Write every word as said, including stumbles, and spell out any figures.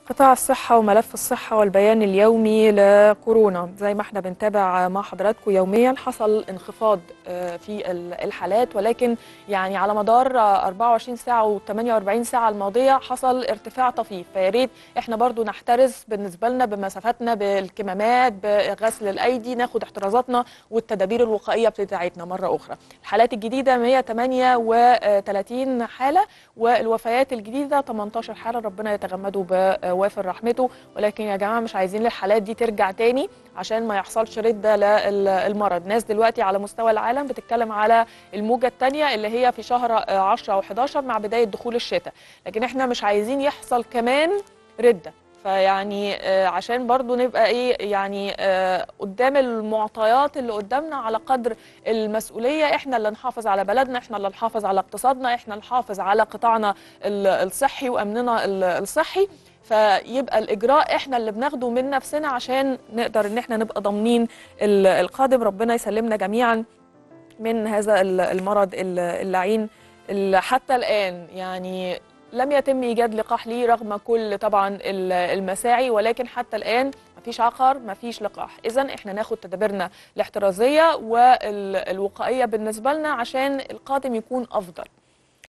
قطاع الصحة وملف الصحة والبيان اليومي لكورونا. زي ما احنا بنتابع مع حضراتكم يوميا، حصل انخفاض في الحالات، ولكن يعني على مدار أربعة وعشرين ساعة وثمانية وأربعين ساعة الماضية حصل ارتفاع طفيف. فيا ريت احنا برضو نحترز بالنسبة لنا بمسافاتنا، بالكمامات، بغسل الأيدي، ناخد احترازاتنا والتدابير الوقائية بتاعتنا مرة أخرى. الحالات الجديدة مئة وثمانية وثلاثين حالة، والوفيات الجديدة ثمانية عشر حالة، ربنا يتغمدوا بوافر رحمته. ولكن يا جماعة مش عايزين الحالات دي ترجع تاني عشان ما يحصلش ردة للمرض. ناس دلوقتي على مستوى العالم بتتكلم على الموجة الثانية اللي هي في شهر عشرة أو حداشر مع بداية دخول الشتاء، لكن احنا مش عايزين يحصل كمان ردة. فيعني عشان برضو نبقى ايه يعني قدام المعطيات اللي قدامنا على قدر المسؤولية، احنا اللي نحافظ على بلدنا، احنا اللي نحافظ على اقتصادنا، احنا نحافظ على قطاعنا الصحي وامننا الصحي. فيبقى الاجراء احنا اللي بناخده من نفسنا عشان نقدر ان احنا نبقى ضامنين القادم. ربنا يسلمنا جميعا من هذا المرض اللعين اللي حتى الآن يعني لم يتم إيجاد لقاح ليه رغم كل طبعا المساعي، ولكن حتى الآن مفيش عقار، مفيش لقاح. إذن احنا ناخد تدابيرنا الاحترازية والوقائية بالنسبة لنا عشان القادم يكون أفضل.